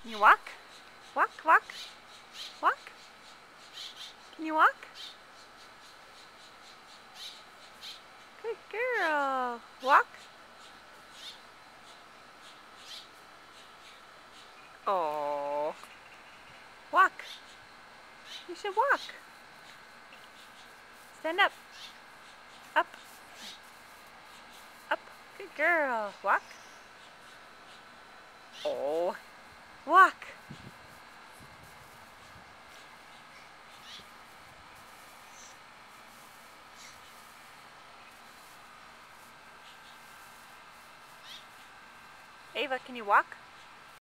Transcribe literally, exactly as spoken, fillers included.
Can you walk? Walk, walk, walk. Can you walk? Good girl. Walk. Oh. Walk. You should walk. Stand up. Up. Up. Good girl. Walk. Oh. Walk. Ava, can you walk?